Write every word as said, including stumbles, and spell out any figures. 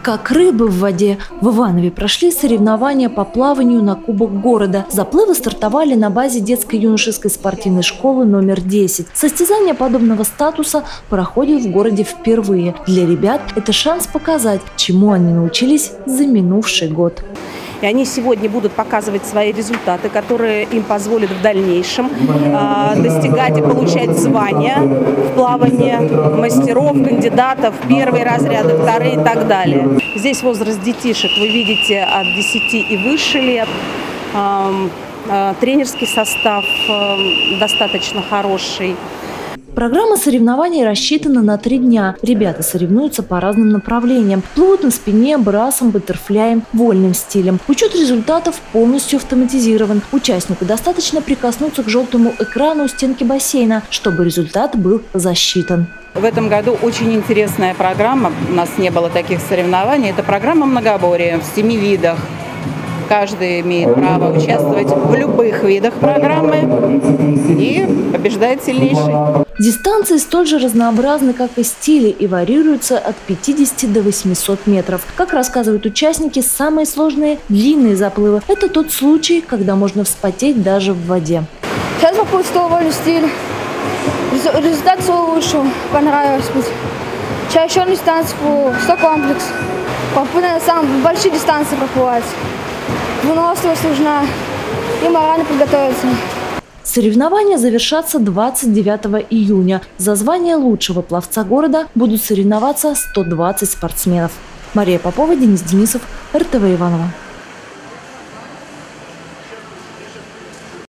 Как рыбы в воде, в Иванове прошли соревнования по плаванию на Кубок города. Заплывы стартовали на базе детско-юношеской спортивной школы номер десять. Состязания подобного статуса проходят в городе впервые. Для ребят это шанс показать, чему они научились за минувший год. И они сегодня будут показывать свои результаты, которые им позволят в дальнейшем э, достигать и получать звания в плавании мастеров, кандидатов, первые разряды, вторые и так далее. Здесь возраст детишек вы видите от десяти и выше лет. Э, э, тренерский состав э, достаточно хороший. Программа соревнований рассчитана на три дня. Ребята соревнуются по разным направлениям. Плывут на спине, брасом, баттерфляем, вольным стилем. Учет результатов полностью автоматизирован. Участнику достаточно прикоснуться к желтому экрану у стенки бассейна, чтобы результат был засчитан. В этом году очень интересная программа. У нас не было таких соревнований. Это программа многоборья в семи видах. Каждый имеет право участвовать в любых видах программы и побеждает сильнейший. Дистанции столь же разнообразны, как и стили, и варьируются от пятидесяти до восьмисот метров. Как рассказывают участники, самые сложные – длинные заплывы. Это тот случай, когда можно вспотеть даже в воде. Сейчас попутствовал вольный стиль. Результат свой лучше, понравилось быть. Сейчас еще одну дистанцию, сто комплекс. Попутно на самые большие дистанции проплывать. Выносливость нужна и морально подготовиться. Соревнования завершатся двадцать девятого июня. За звание лучшего пловца города будут соревноваться сто двадцать спортсменов. Мария Попова, Денис Денисов, эр тэ вэ Иваново.